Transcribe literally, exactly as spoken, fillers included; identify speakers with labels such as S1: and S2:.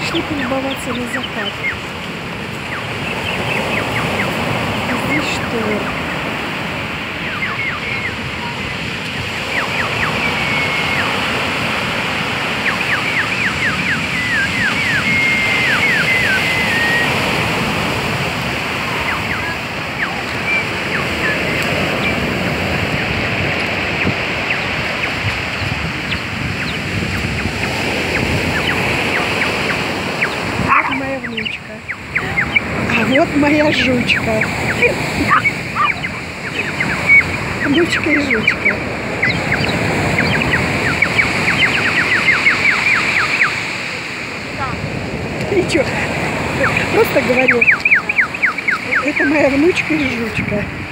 S1: пришли полюбоваться на закат. Здесь шторм. А вот моя жучка. Жучка и жучка. Ничего, просто говорю, это моя внучка и жучка.